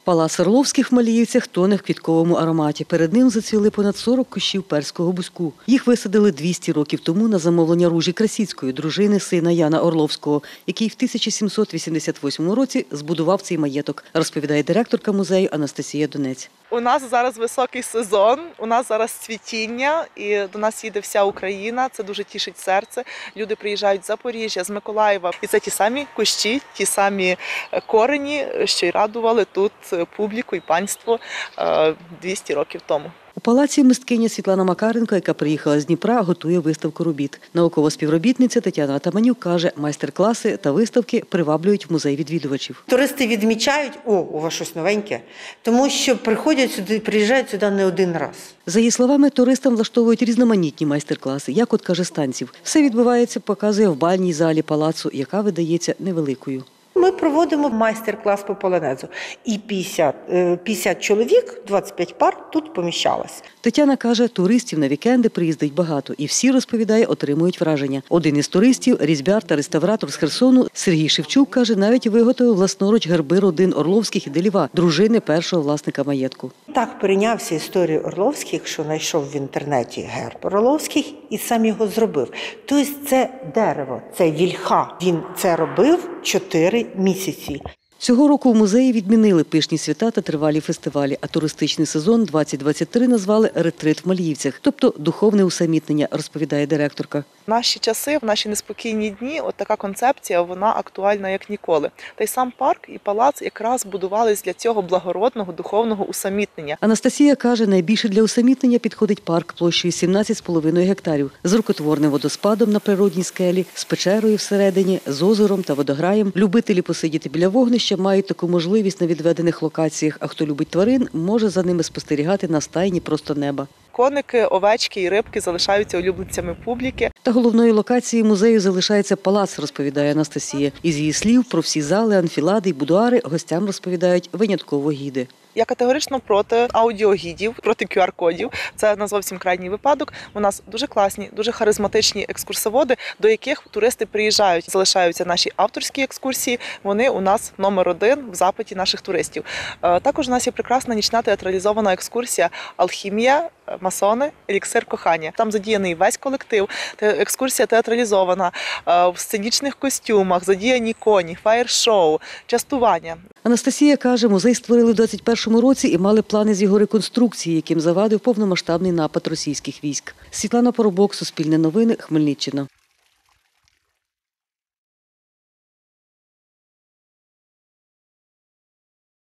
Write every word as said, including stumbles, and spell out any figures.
Палац Орловських в Маліївцях тоне в квітковому ароматі. Перед ним зацвіли понад сорок кущів перського бузьку. Їх висадили двісті років тому на замовлення Ружі Красіцької, дружини сина Яна Орловського, який в тисяча сімсот вісімдесят восьмому році збудував цей маєток, розповідає директорка музею Анастасія Донець. У нас зараз високий сезон, у нас зараз цвітіння, і до нас їде вся Україна, це дуже тішить серце. Люди приїжджають з Запоріжжя, з Миколаєва, і це ті самі кущі, ті самі корені, що й радували тут публіку і панство двісті років тому. У палаці мисткиня Світлана Макаренко, яка приїхала з Дніпра, готує виставку робіт. Наукова співробітниця Тетяна Атаманюк каже, майстер-класи та виставки приваблюють в музей відвідувачів. Туристи відмічають, о, у вас щось новеньке, тому що приходять сюди, приїжджають сюди не один раз. За її словами, туристам влаштовують різноманітні майстер-класи, як от, каже, з танців. Все відбувається, показує в бальній залі палацу, яка видається невеликою. Ми проводимо майстер-клас по полонезу. І п'ятдесят, п'ятдесят чоловік, двадцять п'ять пар тут поміщалось. Тетяна каже, туристів на вікенди приїздить багато. І всі, розповідає, отримують враження. Один із туристів, різьбяр та реставратор з Херсону, Сергій Шевчук, каже, навіть виготовив власноруч герби родин Орловських і Деліва, дружини першого власника маєтку. Так перейнявся історію Орловських, що знайшов в інтернеті герб Орловських і сам його зробив. Тобто це дерево, це вільха. Він це робив чотири місяці. Цього року в музеї відмінили пишні свята та тривалі фестивалі, а туристичний сезон двадцять двадцять три назвали «Ретрит в Маліївцях», тобто духовне усамітнення, розповідає директорка. В наші часи, в наші неспокійні дні, от така концепція, вона актуальна як ніколи. Та й сам парк і палац якраз будувались для цього благородного духовного усамітнення. Анастасія каже, найбільше для усамітнення підходить парк площею сімнадцять з половиною гектарів, з рукотворним водоспадом на природній скелі, з печерою всередині, з озером та водограєм. Любителі посидіти біля вогнища мають таку можливість на відведених локаціях, а хто любить тварин, може за ними спостерігати на стайні просто неба. Коники, овечки і рибки залишаються улюбленцями публіки. Та головною локацією музею залишається палац, розповідає Анастасія. Із її слів, про всі зали, анфілади і будуари гостям розповідають винятково гіди. Я категорично проти аудіогідів, проти ку ар кодів. Це на зовсім крайній випадок. У нас дуже класні, дуже харизматичні екскурсоводи, до яких туристи приїжджають. Залишаються наші авторські екскурсії. Вони у нас номер один в запиті наших туристів. Також у нас є прекрасна нічна театралізована екскурсія «Алхімія», «Масони», «Еліксир кохання». Там задіяний весь колектив. Екскурсія театралізована, в сценічних костюмах, задіяні коні, фаєр-шоу, частування. Анастасія каже, музей створили в двадцять першому році і мали плани з його реконструкції, яким завадив повномасштабний напад російських військ. Світлана Поробок, Суспільне новини, Хмельниччина.